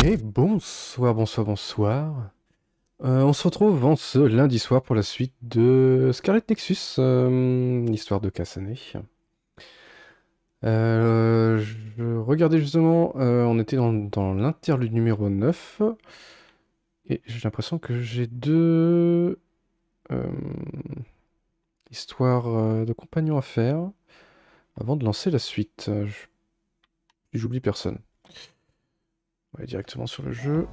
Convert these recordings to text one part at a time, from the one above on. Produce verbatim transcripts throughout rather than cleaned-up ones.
Ok, bonsoir, bonsoir, bonsoir. Euh, on se retrouve en ce lundi soir pour la suite de Scarlet Nexus, euh, l'histoire de Kasane. Euh, je regardais justement, euh, on était dans, dans l'interlude numéro neuf, et j'ai l'impression que j'ai deux euh, histoires euh, de compagnons à faire avant de lancer la suite. Euh, je- J'oublie personne. On va aller directement sur le jeu.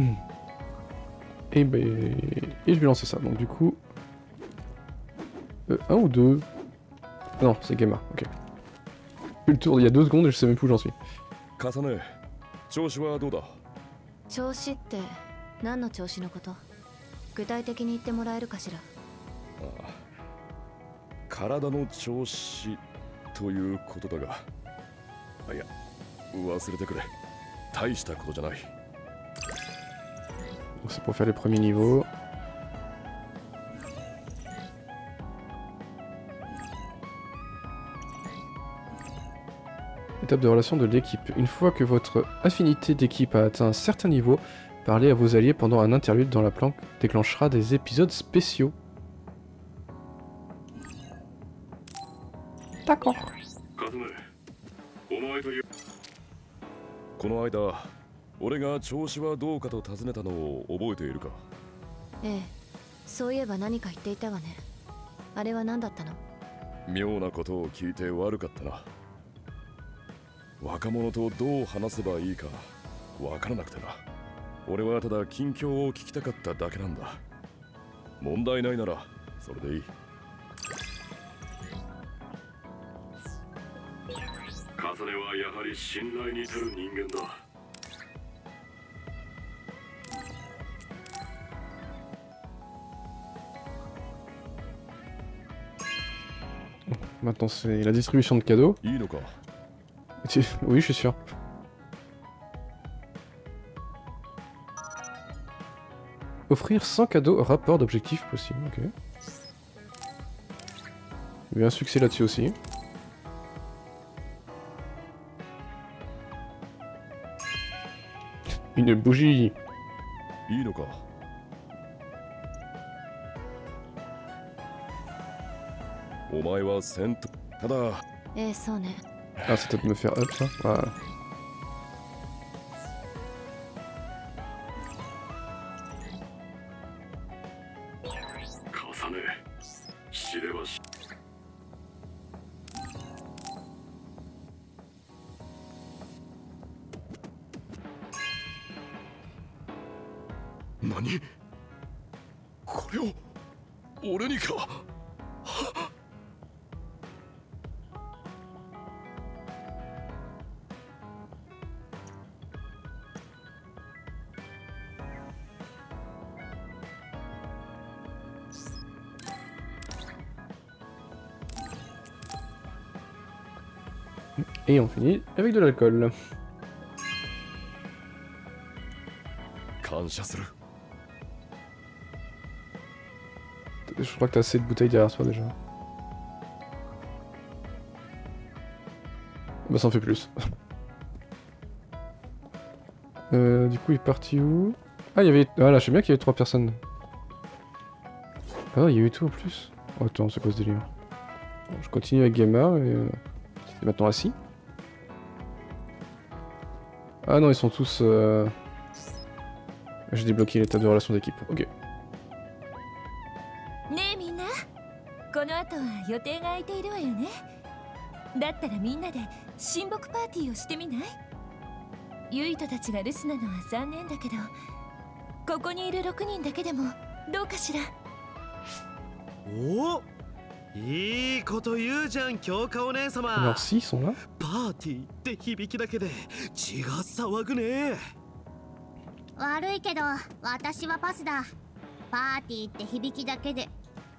Et, ben, et je vais lancer ça. Donc du coup... Euh, un ou deux? Ah non, c'est Gamma, ok. J'ai eu le tour il y a deux secondes et je sais même plus où j'en suis. Kasane, 調子はどうだ? 調子って何の調子のこと？具体的に言ってもらえるかしら。 ああ、体の調子ということだが、あ、いや、忘れてくれ。大したことじゃない。 Donc c'est pour faire les premiers niveaux. Étape de relation de l'équipe. Une fois que votre affinité d'équipe a atteint un certain niveau, parlez à vos alliés pendant un interlude dans la planque déclenchera des épisodes spéciaux. D'accord. この間、俺が調子はどうかと尋ねたのを覚えているか? ええ、そういえば何か言っていたわね。あれは何だったの？ 妙なことを聞いて悪かったな。若者とどう話せばいいかわからなくてな。俺はただ近況を聞きたかっただけなんだ。問題ないならそれでいい。カサネはやはり信頼に足る人間だ。 Maintenant c'est la distribution de cadeaux. Oui, je suis sûr. Offrir cent cadeaux rapport d'objectifs possible, ok. Il y a un succès là-dessus aussi. Une bougie. いいのか? お前は戦闘ただ。 ええ、そうね。 Ah, c'est peut-être me faire up ça. Voilà. Nani? これを俺にか? Et on finit avec de l'alcool. Je crois que t'as assez de bouteilles derrière toi déjà. Bah ça en fait plus. euh, du coup il est parti où? Ah il y avait... Ah là je sais bien qu'il y avait trois personnes. Ah il y a eu tout en plus. Oh, attends c'est quoi ce délire? Bon, je continue avec Gamma et... Euh, c'est maintenant assis. Ah non ils sont tous... Euh... J'ai débloqué l'étape de relation d'équipe. Ok. この後は予定が空いているわよね。だったらみんなで親睦パーティーをしてみない？ユイトたちが留守なのは残念だけど、ここにいるろくにんだけでもどうかしら。 お、いいこと言うじゃん、京香お姉様。 Alors si ils sont là? パーティーって響きだけで血が騒ぐね。 悪いけど私はパスだ。パーティーって響きだけで。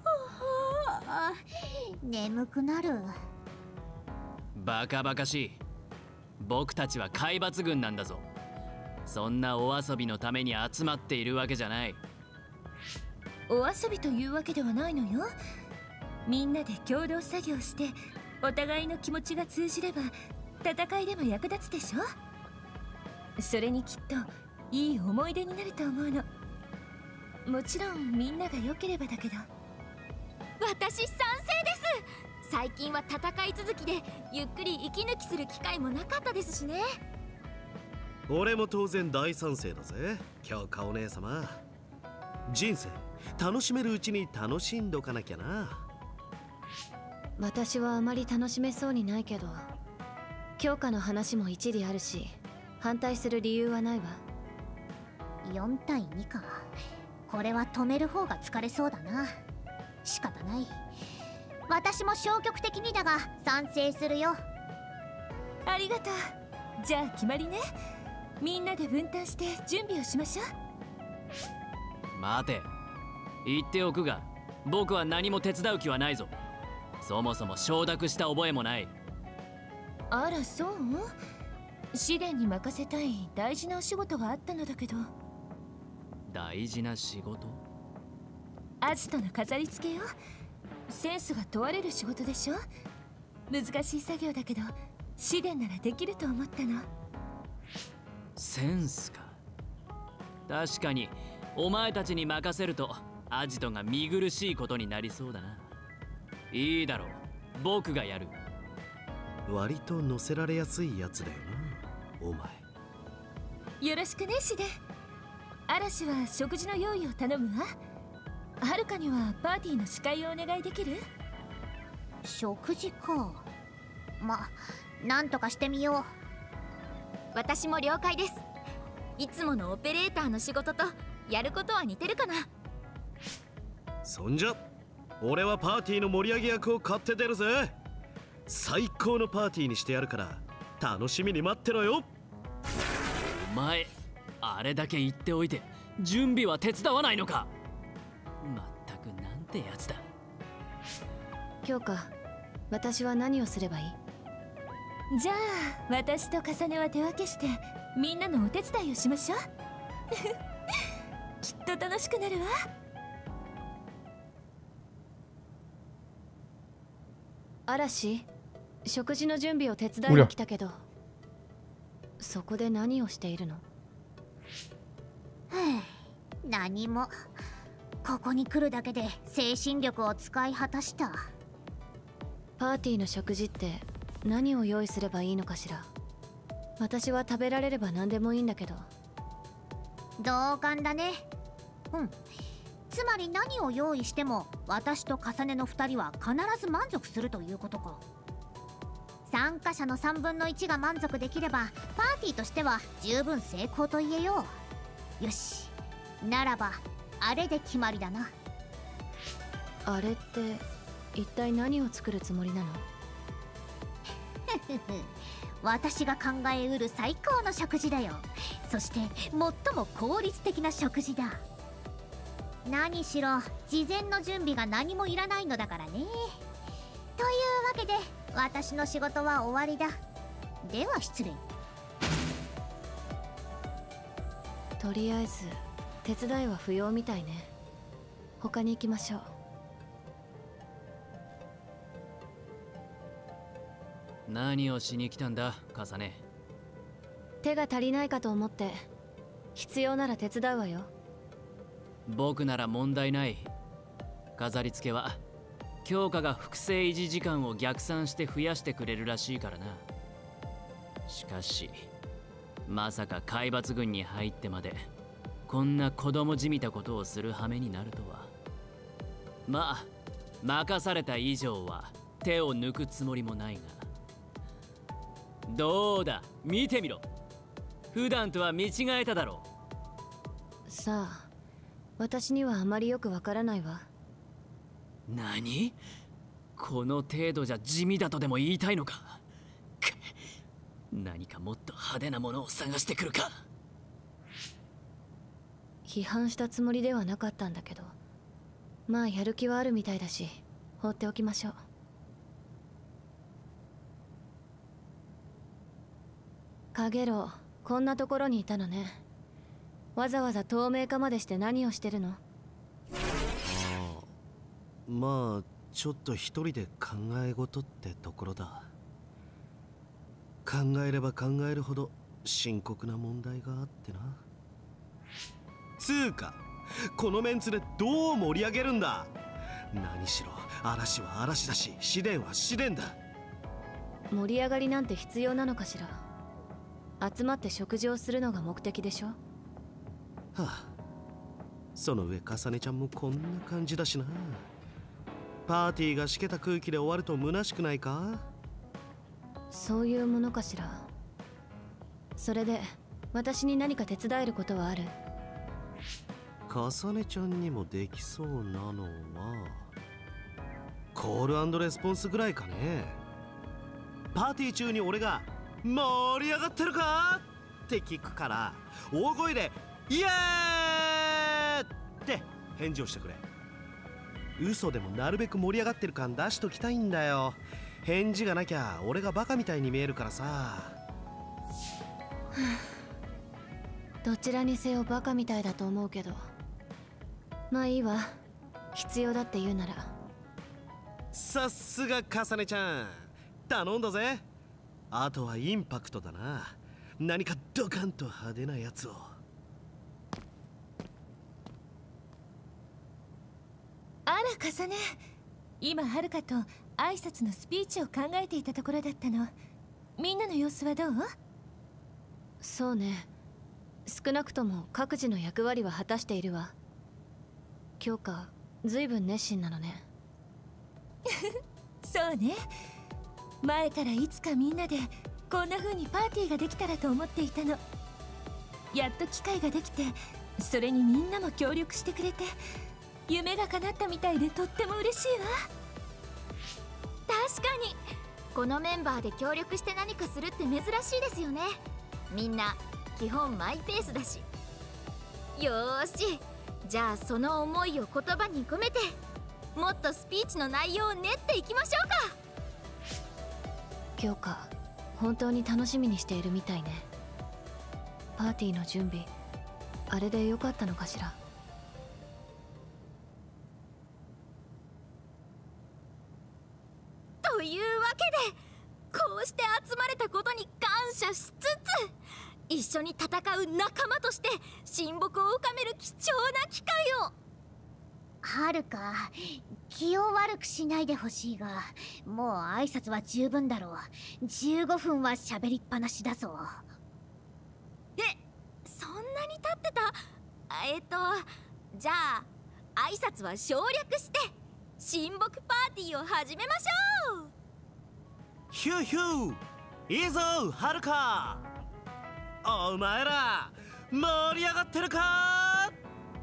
眠くなる。 バカバカしい。僕たちは海抜軍なんだぞ。そんなお遊びのために集まっているわけじゃない。 お遊びというわけではないのよ。みんなで共同作業してお互いの気持ちが通じれば戦いでも役立つでしょ。それにきっといい思い出になると思うの。もちろんみんなが良ければだけど。 私賛成です。最近は戦い続きでゆっくり息抜きする機会もなかったですしね。 俺も当然大賛成だぜ、京香お姉様。人生楽しめるうちに楽しんどかなきゃな。 私はあまり楽しめそうにないけど、強化の話も一理あるし、反対する理由はないわ。 よんたいにか。これは止める方が疲れそうだな。仕方ない。私も消極的にだが賛成するよ。 ありがとう。じゃあ決まりね。みんなで分担して準備をしましょう。 待て、言っておくが僕は何も手伝う気はないぞ。そもそも承諾した覚えもない。 あらそう？試練に任せたい大事なお仕事があったのだけど。 大事な仕事？ アジトの飾り付けよ。センスが問われる仕事でしょ。難しい作業だけど試練ならできると思ったの。 センスか。確かにお前たちに任せるとアジトが見苦しいことになりそうだな。いいだろう、僕がやる。 割と乗せられやすいやつだよな、お前。 よろしくね、シデ。嵐は食事の用意を頼むわ。はるかにはパーティーの司会をお願いできる？ 食事か。ま、なんとかしてみよう。 私も了解です。いつものオペレーターの仕事とやることは似てるかな。 そんじゃ俺はパーティーの盛り上げ役を買って出るぜ。最高のパーティーにしてやるから楽しみに待ってろよ。 お前あれだけ言っておいて準備は手伝わないのか。まったくなんてやつだ。 強化、私は何をすればいい？ じゃあ私と重ねは手分けしてみんなのお手伝いをしましょう。きっと楽しくなるわ。 嵐、食事の準備を手伝いに来たけど、そこで何をしているの？ 何も。ここに来るだけで精神力を使い果たした。 パーティーの食事って何を用意すればいいのかしら。私は食べられれば何でもいいんだけど。 同感だね。うん。つまり何を用意しても私と重ねのふたりは必ず満足するということか。参加者のさんぶんのいちが満足できればパーティーとしては十分成功と言えよう。よし、ならばあれで決まりだな。 あれって一体何を作るつもりなの？ 私が考えうる最高の食事だよ。そして最も効率的な食事だ。何しろ事前の準備が何もいらないのだからね。というわけで私の仕事は終わりだ。では失礼。 とりあえず手伝いは不要みたいね。他に行きましょう。 何をしに来たんだ、重ね。 手が足りないかと思って。必要なら手伝うわよ。 僕なら問題ない。飾り付けは強化が複製維持時間を逆算して増やしてくれるらしいからな。しかしまさか海抜軍に入ってまでこんな子供じみたことをする羽目になるとは。まあ任された以上は手を抜くつもりもないが。どうだ、見てみろ。普段とは見違えただろう。さあ、私にはあまりよくわからないわ。 何？この程度じゃ地味だとでも言いたいのか。何かもっと派手なものを探してくるか。 批判したつもりではなかったんだけど、まあやる気はあるみたいだし放っておきましょう。カゲロウ、こんなところにいたのね。わざわざ透明化までして何をしてるの？ああ、まあちょっと一人で考え事ってところだ。考えれば考えるほど深刻な問題があってな。 つうかこのメンツでどう盛り上げるんだ。何しろ嵐は嵐だし試練は試練だ。 盛り上がりなんて必要なのかしら。集まって食事をするのが目的でしょ。はあ、その上かさねちゃんもこんな感じだしな。パーティーがしけた空気で終わると虚しくないか。 そういうものかしら。それで私に何か手伝えることはある？ かさねちゃんにもできそうなのはコール&レスポンスぐらいかね。パーティー中に俺が盛り上がってるかって聞くから大声でイエーイって返事をしてくれ。嘘でもなるべく盛り上がってる感出しときたいんだよ。返事がなきゃ俺がバカみたいに見えるからさ。 どちらにせよバカみたいだと思うけど、まあいいわ。必要だって言うなら。 さすがかさねちゃん、頼んだぜ。あとはインパクトだな。何かドカンと派手なやつを。 あらかさね、今はるかと挨拶のスピーチを考えていたところだったの。みんなの様子はどう？ そうね、少なくとも各自の役割は果たしているわ。京香、ずいぶん熱心なのね。 そうね、前からいつかみんなでこんな風にパーティーができたらと思っていたの。やっと機会ができて、それにみんなも協力してくれて、夢が叶ったみたいでとっても嬉しいわ。 確かにこのメンバーで協力して何かするって珍しいですよね。みんな基本マイペースだし。よーし、じゃあその思いを言葉に込めてもっとスピーチの内容を練っていきましょうか。 京香、本当に楽しみにしているみたいね。パーティーの準備、あれでよかったのかしら。 というわけで、こうして集まれたことに感謝しつつ、一緒に戦う仲間として親睦を深める貴重な機会を。 はるか、気を悪くしないでほしいが、もう挨拶は十分だろう。じゅうごふんは喋りっぱなしだぞ。 え、そんなに経ってた？えっとじゃあ挨拶は省略して親睦パーティーを始めましょう。 ヒューヒュー、いいぞはるか。お前ら盛り上がってるか？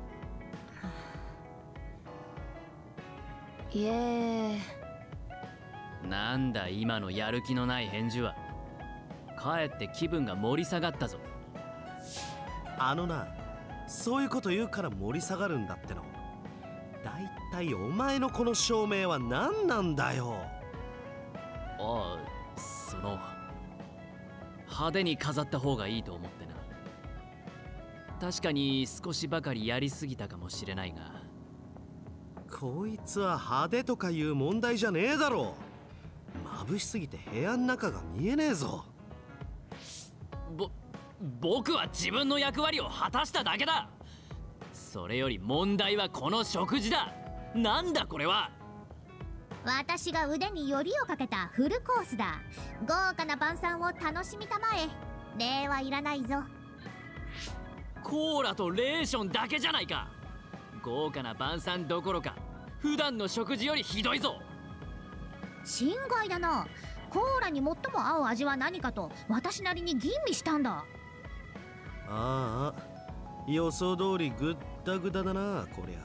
イエーイ。 なんだ今のやる気のない返事は。かえって気分が盛り下がったぞ。 あのな、そういうこと言うから盛り下がるんだっての。だいたいお前のこの照明は何なんだよ。 ああ、その派手に飾った方がいいと思ってな。確かに少しばかりやりすぎたかもしれないが、 こいつは派手とかいう問題じゃねえだろ。眩しすぎて部屋の中が見えねえぞ。 ぼ僕は自分の役割を果たしただけだ。それより問題はこの食事だ。なんだこれは。 私が腕によりをかけたフルコースだ。豪華な晩餐を楽しみたまえ。礼はいらないぞ。 コーラとレーションだけじゃないか。豪華な晩餐どころか普段の食事よりひどいぞ。 心外だな。コーラに最も合う味は何かと私なりに吟味したんだ。 ああ、予想通りグッダグダだなこりゃ。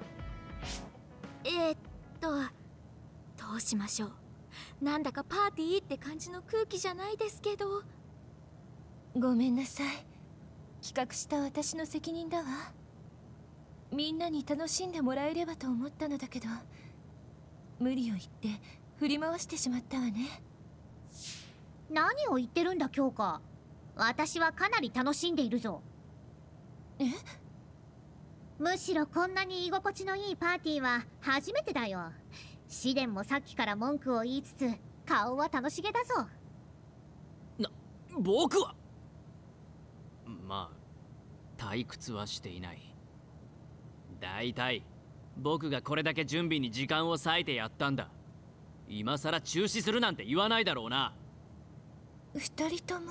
えー、っとどうしましょう。なんだかパーティーって感じの空気じゃないですけど。 ごめんなさい、企画した私の責任だわ。みんなに楽しんでもらえればと思ったのだけど、無理を言って振り回してしまったわね。 何を言ってるんだ京香。私はかなり楽しんでいるぞ。 え？ むしろこんなに居心地のいいパーティーは初めてだよ。試練もさっきから文句を言いつつ顔は楽しげだぞ。 な、僕はまあ退屈はしていない。 だいたい僕がこれだけ準備に時間を割いてやったんだ。今さら中止するなんて言わないだろうな。 二人とも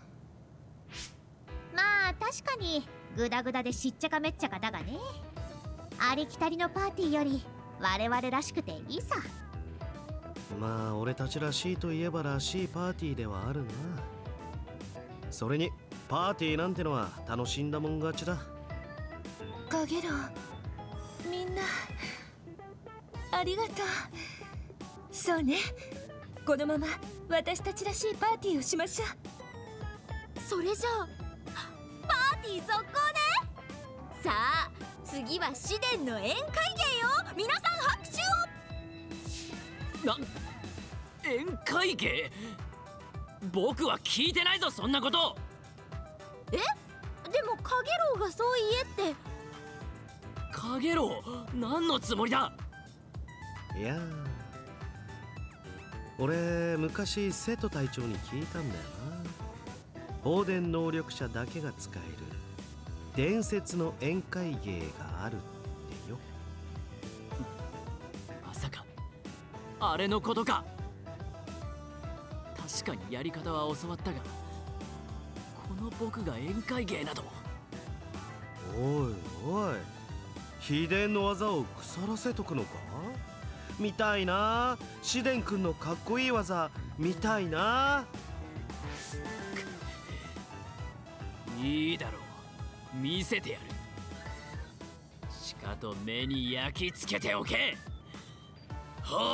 まあ確かにグダグダでしっちゃかめっちゃかだがね。ありきたりのパーティーより我々らしくていいさ。 まあ俺たちらしいといえばらしいパーティーではあるな。それにパーティーなんてのは楽しんだもん勝ちだ。 かげろう、みんなありがとう。そうね、このまま私たちらしいパーティーをしましょう。 それじゃあパーティー続行ね。さあ次は紫殿の宴会芸よ。皆さん拍手を。 な、宴会芸？僕は聞いてないぞそんなこと。 え？でもカゲロウがそう言えって。 カゲロウ、何のつもりだ？ いや俺昔瀬戸隊長に聞いたんだよな。放電能力者だけが使える伝説の宴会芸があるってよ。 まさかあれのことか。確かにやり方は教わったが、この僕が宴会芸など。 おいおい、秘伝の技を腐らせとくのか。見たいな。紫殿君のかっこいい技見たいな。 いいだろう、見せてやる。しかと目に焼き付けておけ。ほー！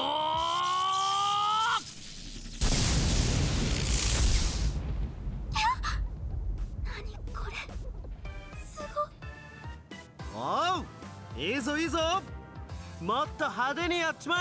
何これ、すご。 おう、いいぞいいぞ、もっと派手にやっちまえ。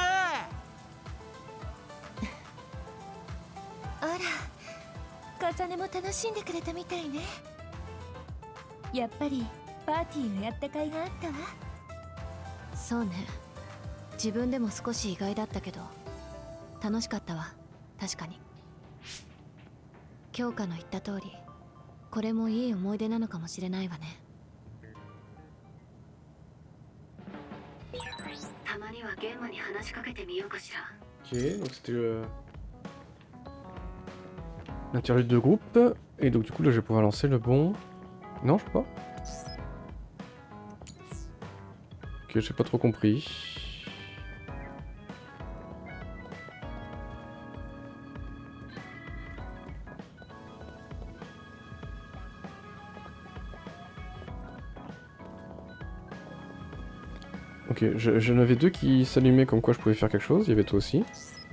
あら、かさねも楽しんでくれたみたいね。やっぱりパーティーをやった甲斐があったわ。 そうね、自分でも少し意外だったけど楽しかったわ。確かに京香の言った通り、これもいい思い出なのかもしれないわね。たまにはゲームに話しかけてみようかしら。 Ok, donc c'était le... l'interlude de groupe. Et donc du coup là je vais pouvoir lancer le bon... Non, je peux pas. Ok, j'ai pas trop compris. Ok, j'en avais deux qui s'allumaient comme quoi je pouvais faire quelque chose, il y avait toi aussi.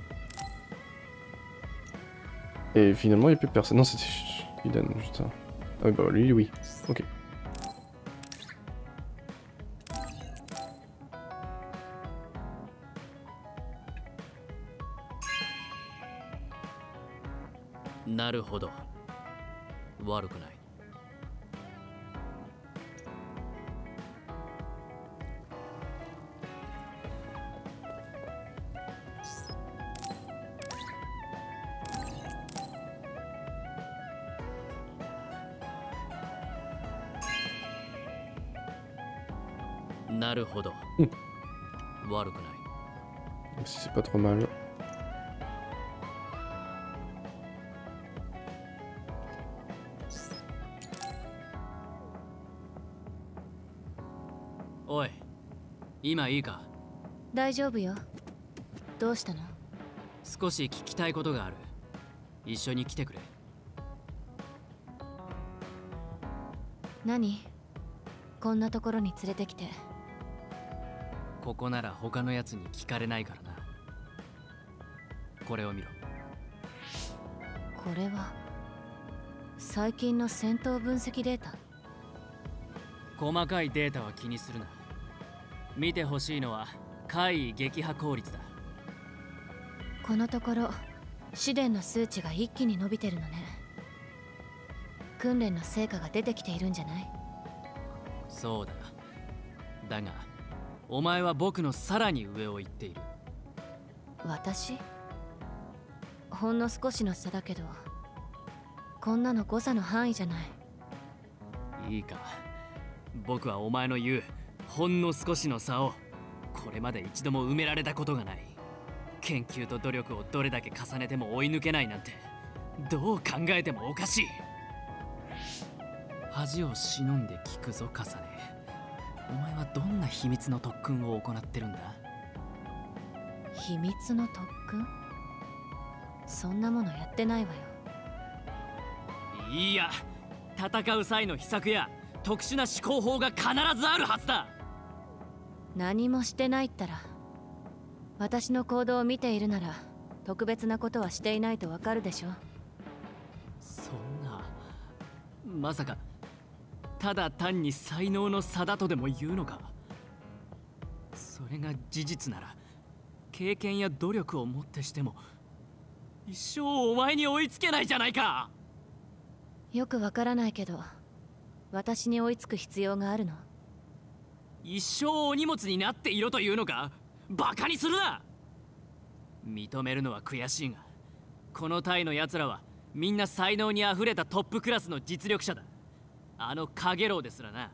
Et finalement il n'y a plus personne. Non, c'était Iden, juste ça. Ah oui, bah lui, oui. Ok. Naruhodo. Waruku nai. Naruhodo. Waruku nai. Si c'est pas trop mal. Oi, 今いいか？ 大丈夫よ。どうしたの？ 少し聞きたいことがある。一緒に来てくれ。 何？こんなところに連れてきて。 ここなら他のやつに聞かれないからな。これを見ろ。 これは最近の戦闘分析データ。 細かいデータは気にするな。見てほしいのは怪異撃破効率だ。 このところ試練の数値が一気に伸びてるのね。訓練の成果が出てきているんじゃない？ そうだ。だがお前は僕のさらに上を行っている。 私？ほんの少しの差だけど、こんなの誤差の範囲じゃない。 いいか、僕はお前の言うほんの少しの差をこれまで一度も埋められたことがない。研究と努力をどれだけ重ねても追い抜けないなんてどう考えてもおかしい。恥を忍んで聞くぞカサネ。お前はどんな秘密の特訓を行ってるんだ？ 秘密の特訓？そんなものやってないわよ。 いいや、戦う際の秘策や特殊な思考法が必ずあるはずだ。 何もしてないったら、私の行動を見ているなら特別なことはしていないとわかるでしょ。 そんな、まさかただ単に才能の差だとでも言うのか？それが事実なら経験や努力をもってしても一生お前に追いつけないじゃないか。 よくわからないけど、私に追いつく必要があるの？ 一生お荷物になっていろというのか？バカにするな。認めるのは悔しいが、この隊の奴らはみんな才能にあふれたトップクラスの実力者だ。あのカゲロウですらな。だが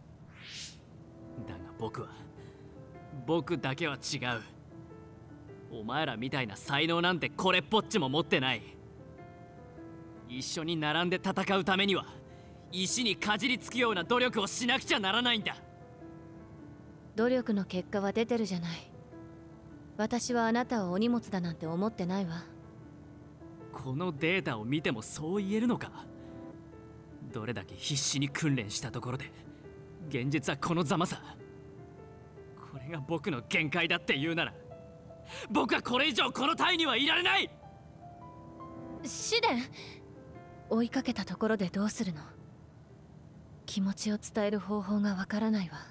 僕は僕だけは違う。お前らみたいな才能なんてこれっぽっちも持ってない。一緒に並んで戦うためには石にかじりつくような努力をしなくちゃならないんだ。 努力の結果は出てるじゃない。私はあなたをお荷物だなんて思ってないわ。 このデータを見てもそう言えるのか？どれだけ必死に訓練したところで現実はこのざまさ。これが僕の限界だって言うなら、僕はこれ以上この隊にはいられない。 試練、追いかけたところでどうするの？気持ちを伝える方法がわからないわ。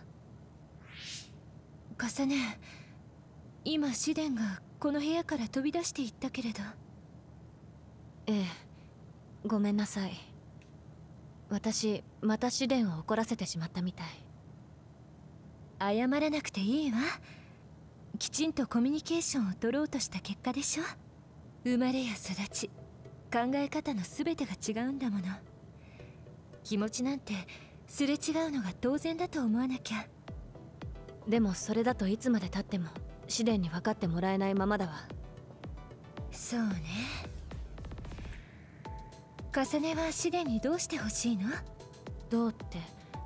カサネ、今試練がこの部屋から飛び出していったけれど。 ええ、ごめんなさい。私また試練を怒らせてしまったみたい。 謝らなくていいわ。きちんとコミュニケーションを取ろうとした結果でしょ。生まれや育ち、考え方の全てが違うんだもの。気持ちなんてすれ違うのが当然だと思わなきゃ。 でもそれだといつまでたっても試練に分かってもらえないままだわ。 そうね。カサネは試練にどうしてほしいの？ どうって、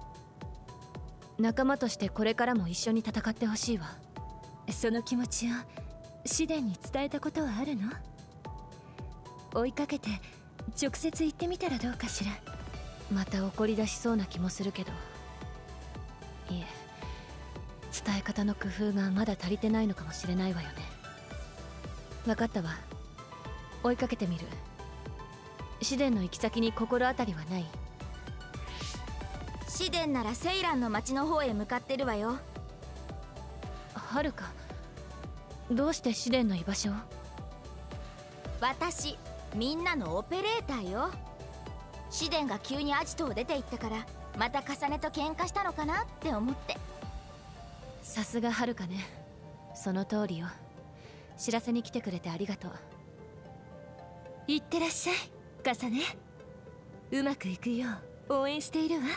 仲間としてこれからも一緒に戦ってほしいわ。 その気持ちを試練に伝えたことはあるの？追いかけて直接言ってみたらどうかしら。 また怒り出しそうな気もするけど、いえ、伝え方の工夫がまだ足りてないのかもしれないわよね。分かったわ、追いかけてみる。試練の行き先に心当たりはない？ 試練ならセイランの町の方へ向かってるわよ。 はるか、どうして試練の居場所を？ 私、みんなのオペレーターよ。試練が急にアジトを出て行ったから、また重ねと喧嘩したのかなって思って。 さすがはるかね。その通りよ。知らせに来てくれてありがとう。 いってらっしゃいカサネ。うまくいくよう応援しているわ。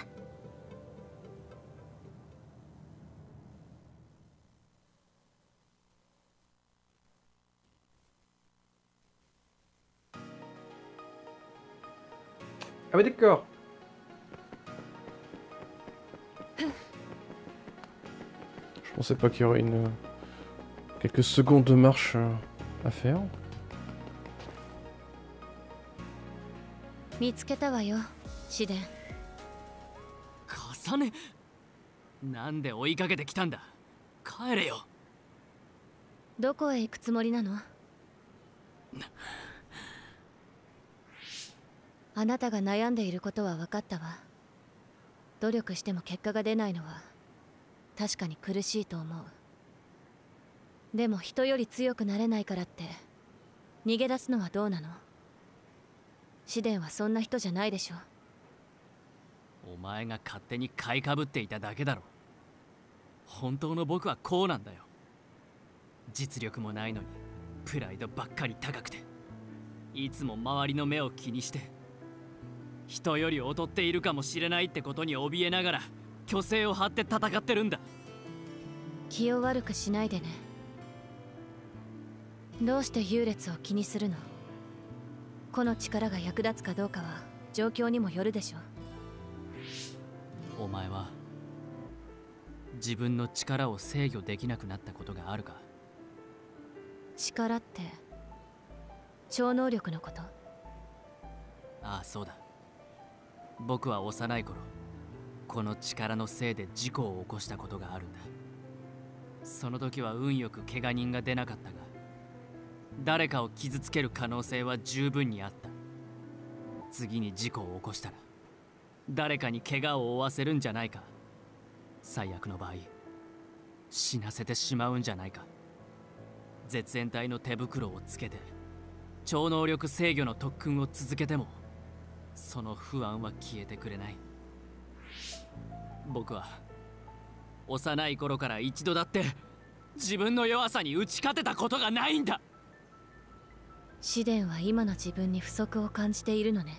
Ah mais d'accord. Je pensais pas qu'il y aurait une... quelques secondes de marche à faire. 見つけたわよ、試練。 重ね、なんで追いかけてきたんだ？帰れよ。 どこへ行くつもりなの？あなたが悩んでいることは分かったわ。努力しても結果が出ないのは確かに苦しいと思う。でも人より強くなれないからって逃げ出すのはどうなの？試練はそんな人じゃないでしょ。 お前が勝手に買いかぶっていただけだろ。本当の僕はこうなんだよ。実力もないのにプライドばっかり高くて、いつも周りの目を気にして、人より劣っているかもしれないってことに怯えながら虚勢を張って戦ってるんだ。 気を悪くしないでね。どうして優劣を気にするの？この力が役立つかどうかは状況にもよるでしょ。 お前は自分の力を制御できなくなったことがあるか？ 力って超能力のこと？ ああ、そうだ。僕は幼い頃この力のせいで事故を起こしたことがあるんだ。その時は運よく怪我人が出なかったが、誰かを傷つける可能性は十分にあった。次に事故を起こしたら誰かに怪我を負わせるんじゃないか。最悪の場合死なせてしまうんじゃないか。絶縁体の手袋をつけて超能力制御の特訓を続けてもその不安は消えてくれない。僕は幼い頃から一度だって自分の弱さに打ち勝てたことがないんだ。 試練は今の自分に不足を感じているのね。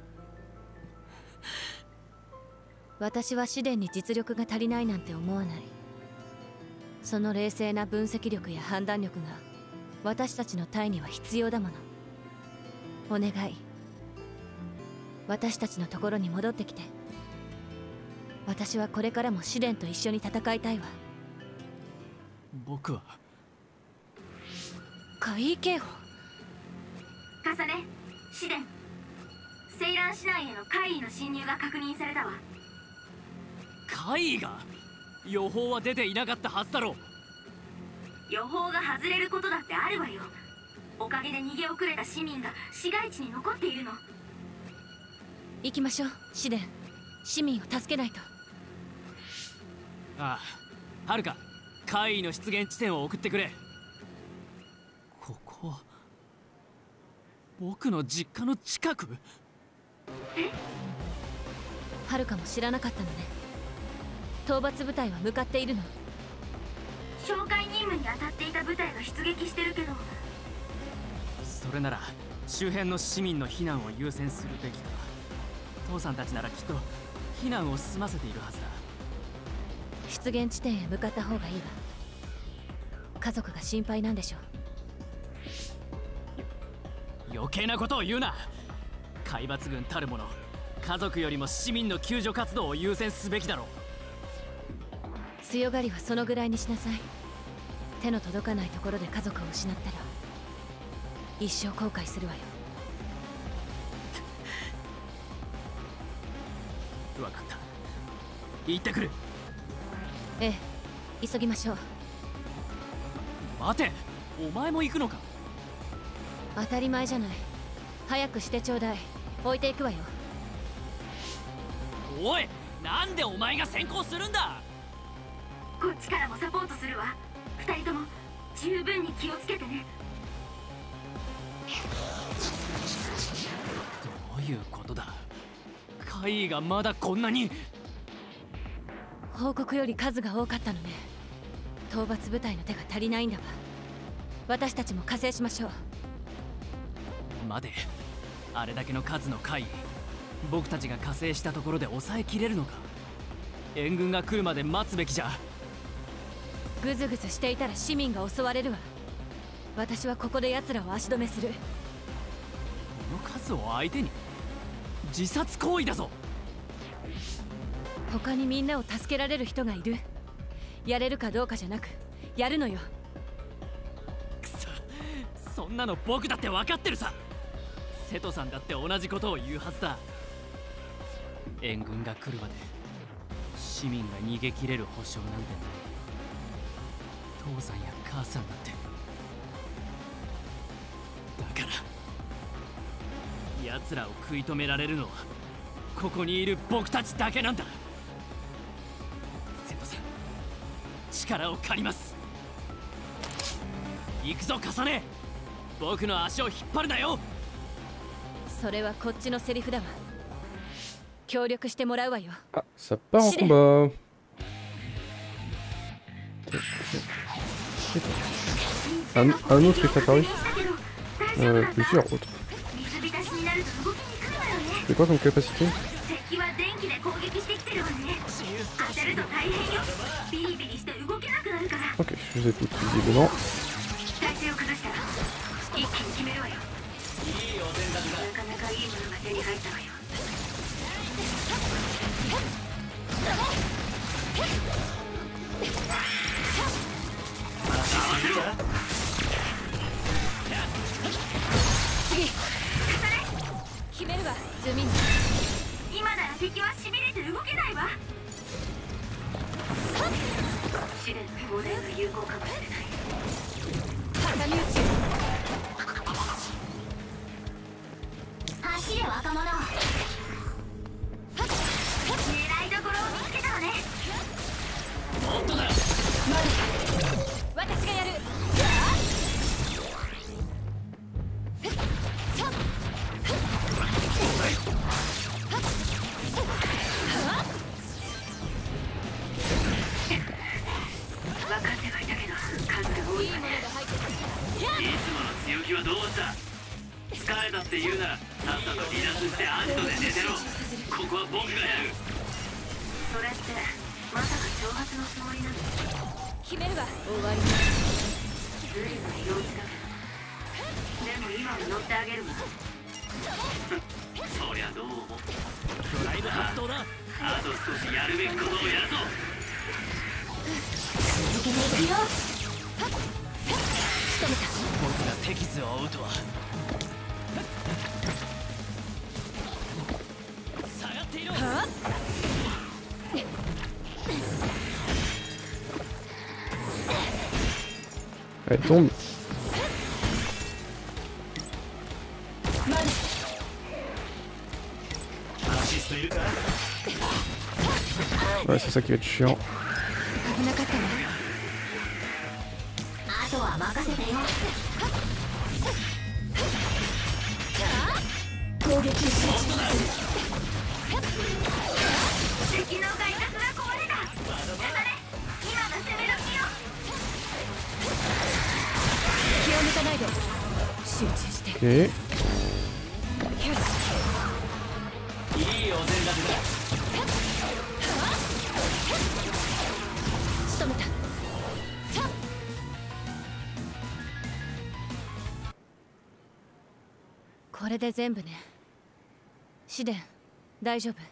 私は試練に実力が足りないなんて思わない。その冷静な分析力や判断力が私たちの隊には必要だもの。お願い、私たちのところに戻ってきて。私はこれからも試練と一緒に戦いたいわ。 僕は海警報。 重ね、試練、セイラン市内への怪異の侵入が確認されたわ。 怪異が？予報は出ていなかったはずだろう。 予報が外れることだってあるわよ。おかげで逃げ遅れた市民が市街地に残っているの。 行きましょう、試練。市民を助けないと。 ああ、はるか、怪異の出現地点を送ってくれ。ここは僕の実家の近く？ え？ はるかも知らなかったのね。討伐部隊は向かっているの？ 紹介任務に当たっていた部隊が出撃してるけど。 それなら周辺の市民の避難を優先するべきだ。父さんたちならきっと避難を済ませているはずだ。 出現地点へ向かった方がいいわ。家族が心配なんでしょう。余計なことを言うな。海抜軍たるもの、家族よりも市民の救助活動を優先すべきだろう。 強がりはそのぐらいにしなさい。手の届かないところで家族を失ったら一生後悔するわよ。 分かった、行ってくる。 ええ、急ぎましょう。 待て、お前も行くのか？ 当たり前じゃない。早くしてちょうだい。置いていくわよ。 おい、なんでお前が先行するんだ？ こっちからもサポートするわ。二人とも十分に気をつけてね。 どういうことだ？怪異がまだこんなに。 報告より数が多かったのね。討伐部隊の手が足りないんだわ。私たちも加勢しましょう。 待て、あれだけの数の怪異、僕たちが加勢したところで抑えきれるのか？援軍が来るまで待つべきじゃ。 グズグズしていたら市民が襲われるわ。私はここで奴らを足止めする。 この数を相手に自殺行為だぞ。 他にみんなを助けられる人がいる。やれるかどうかじゃなくやるのよ。 くそ、そんなの僕だって分かってるさ。瀬戸さんだって同じことを言うはずだ。援軍が来るまで市民が逃げ切れる保証なんてない。父さんや母さんだって。だから奴らを食い止められるのはここにいる僕たちだけなんだ。瀬戸さん、力を借ります。行くぞ重ね、僕の足を引っ張るなよ。 それはこっちのセリフだわ。協力してもらうわよ。 Ah, ça part en combat. Un, un autre est apparu. Euh, plusieurs autres. C'est quoi comme capacité? るから。 Ok, je vous écoute visiblement. 体勢を崩したら一気に決めるわよ。なかなかいいものが手に入ったわよ。 決めるわ。ズミン。 今なら敵はしびれて動けないわ。試練の砲台が有効かもしれない。 挟み撃ち。 走れ若者。 狙いどころを見つけたわね。 もっとだ。 私がやる。 分かってはいたけど数が多いわね。 いつもの強気はどうした。疲れたって言うならさっさと離脱してアジトで寝てろ。ここは僕がやる。 それってまさか挑発のつもりなの？ 決めるわ。終わり。 ずいぶん様子だけど、でも今は乗ってあげるわ。 そりゃどうも。 ドライブ発動だ。 あと少しやるべきことをやるぞ。 続けていくよ。 僕がテキスを追うとは。下がっていろ。 Elle tombe. Ouais, c'est ça qui va être chiant. 危なかったわ。 あとは任せてよ。攻撃に集中する。 敵の外角が壊れた。だね、今が攻め時よ。 気を抜かないで。集中して。 Ok. いいお膳立てだ。 仕留めた。 これで全部ね。試練、大丈夫？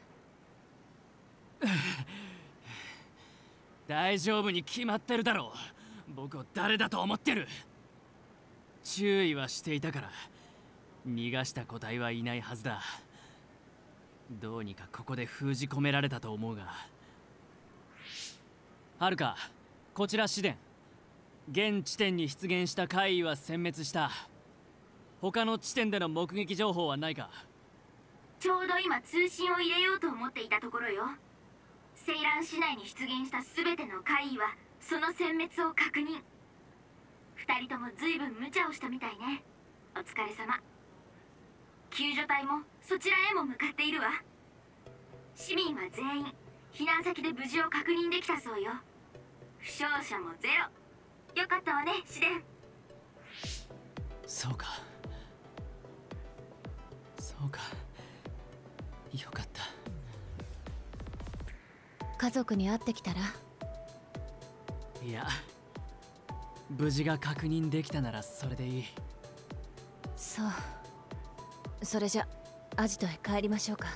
大丈夫に決まってるだろう。僕を誰だと思ってる。注意はしていたから。逃がした個体はいないはずだ。どうにかここで封じ込められたと思うが。はるか、こちら試練。現地点に出現した怪異は殲滅した。他の地点での目撃情報はないか？ ちょうど今通信を入れようと思っていたところよ。セイラン市内に出現した全ての怪異はその殲滅を確認。二人とも随分無茶をしたみたいね。お疲れ様。救助隊もそちらへも向かっているわ。市民は全員避難先で無事を確認できたそうよ。負傷者もゼロ。よかったわね、試練。 そうか。そうか。よかった。 家族に会ってきたら？ いや、無事が確認できたならそれでいい。 そう。それじゃアジトへ帰りましょうか。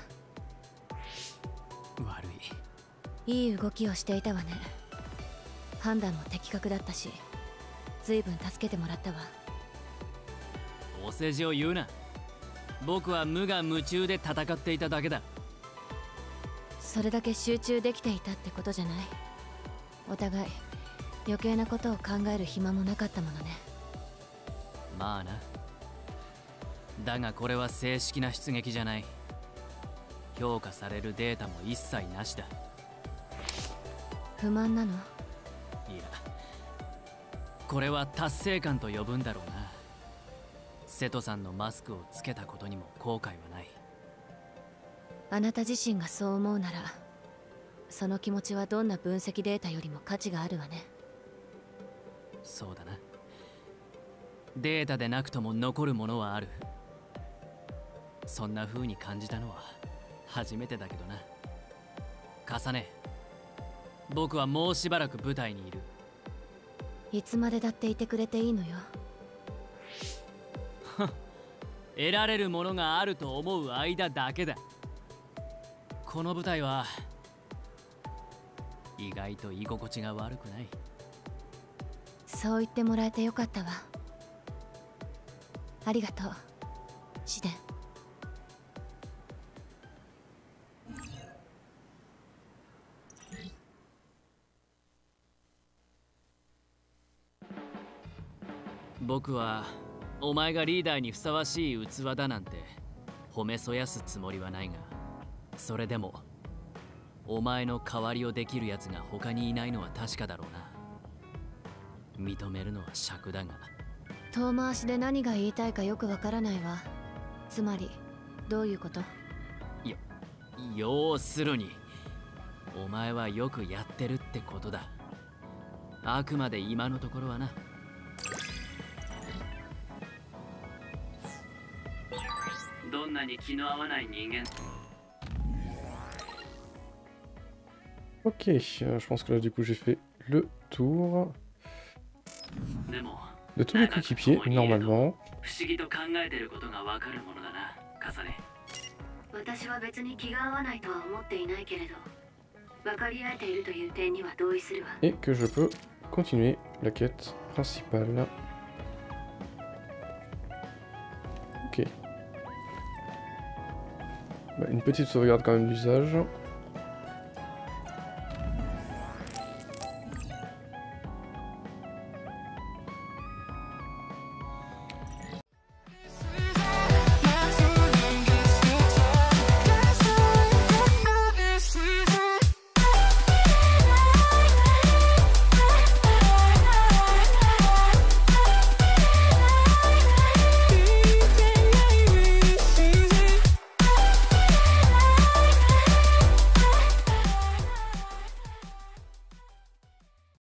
悪い。いい動きをしていたわね。判断も的確だったし、随分助けてもらったわ。 お世辞を言うな。僕は無我夢中で戦っていただけだ。 それだけ集中できていたってことじゃない。お互い余計なことを考える暇もなかったものね。 まあな。だがこれは正式な出撃じゃない。評価されるデータも一切なしだ。 不満なの？ いや、これは達成感と呼ぶんだろうな。瀬戸さんのマスクをつけたことにも後悔はない。 あなた自身がそう思うなら、その気持ちはどんな分析データよりも価値があるわね。 そうだな。データでなくとも残るものはある。そんな風に感じたのは初めてだけどな。重ね、僕はもうしばらく舞台にいる。 いつまでだっていてくれていいのよ。 得られるものがあると思う間だけだ。この舞台は意外と居心地が悪くない。 そう言ってもらえてよかったわ。ありがとう、シデン。 僕はお前がリーダーにふさわしい器だなんて褒めそやすつもりはないが、それでもお前の代わりをできるやつが他にいないのは確かだろうな。認めるのは尺だが。 遠回しで何が言いたいかよくわからないわ。つまりどういうこと？ よ要するにお前はよくやってるってことだ。あくまで今のところはな。 どんなに気の合わない人間。 Ok, euh, je pense que là du coup j'ai fait le tour de tous les coéquipiers normalement. 不思議と考えてることがわかるものだな、カサネ。 私は別に気が合わないとは思っていないけれど、分かり合えているという点には同意するわ。 Et que je peux continuer la quête principale. Ok. Bah, une petite sauvegarde quand même d'usage.